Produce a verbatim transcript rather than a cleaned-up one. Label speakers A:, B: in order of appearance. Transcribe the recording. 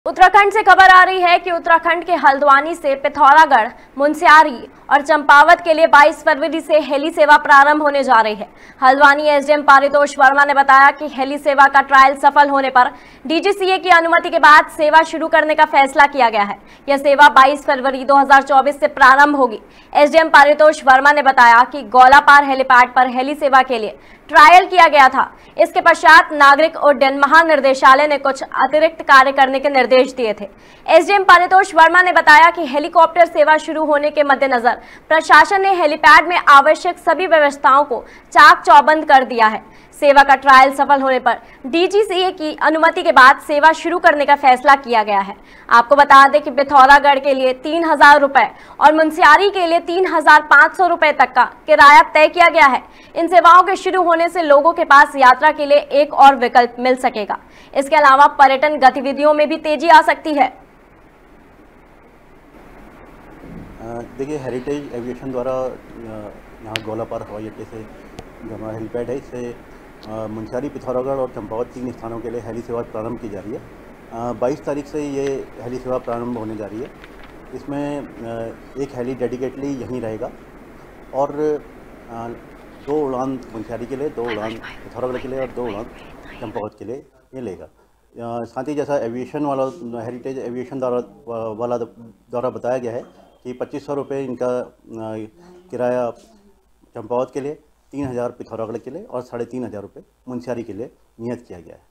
A: उत्तराखंड से खबर आ रही है कि उत्तराखंड के हल्द्वानी से पिथौरागढ़, मुनस्यारी और चंपावत के लिए बाईस फरवरी से हेली सेवा प्रारंभ होने जा रही है। हल्द्वानी एसडीएम पारितोष वर्मा ने बताया कि हेली सेवा का ट्रायल सफल होने पर डीजीसीए की अनुमति के बाद सेवा शुरू करने का फैसला किया गया है। यह सेवा बाईस फरवरी दो हज़ार चौबीस से प्रारंभ होगी। एसडीएम पारितोष वर्मा ने बताया कि गौलापार हेलीपैड पर हेली सेवा के लिए ट्रायल किया गया था। इसके पश्चात नागरिक उड्डयन महानिर्देशालय ने कुछ अतिरिक्त कार्य करने के निर्देश दिए थे। एसडीएम पारितोष वर्मा ने बताया कि हेलीकॉप्टर सेवा शुरू होने के मद्देनजर प्रशासन ने हेलीपैड में आवश्यक सभी व्यवस्थाओं को चाक चौबंद कर दिया है। सेवा का ट्रायल सफल होने पर डीजीसीए की अनुमति के बाद सेवा शुरू करने का फैसला किया गया है। आपको बता दें कि पिथौरागढ़ के लिए तीन हजार रुपए और मुनस्यारी के लिए तीन हजार पाँच सौ रुपए तक का किराया तय किया गया है। इन सेवाओं के शुरू होने से लोगों के पास यात्रा के लिए एक और विकल्प मिल सकेगा। इसके अलावा पर्यटन गतिविधियों में भी तेजी आ सकती है।
B: देखिए, हेरिटेज एविएशन द्वारा यहाँ गौलापार हवाई अड्डे से जो हमारा हेलीपैड है, इससे मुनस्यारी, पिथौरागढ़ और चंपावत तीन स्थानों के लिए हेली सेवा प्रारंभ की जा रही है। बाईस तारीख से ये हेली सेवा प्रारंभ होने जा रही है। इसमें एक हेली डेडिकेटली यहीं रहेगा और दो उड़ान मुनस्यारी के लिए, दो उड़ान पिथौरागढ़ के लिए और दो उड़ान चंपावत के लिए ये लेगा। साथ ही जैसा एविएशन वाला हेरिटेज एविएशन द्वारा वाला द्वारा बताया गया है कि पच्चीस सौ रुपये इनका किराया चंपावत के लिए, तीन हज़ार पिथौरागढ़ के लिए और साढ़े तीन हज़ार रुपये मुनस्यारी के लिए नियत किया गया है।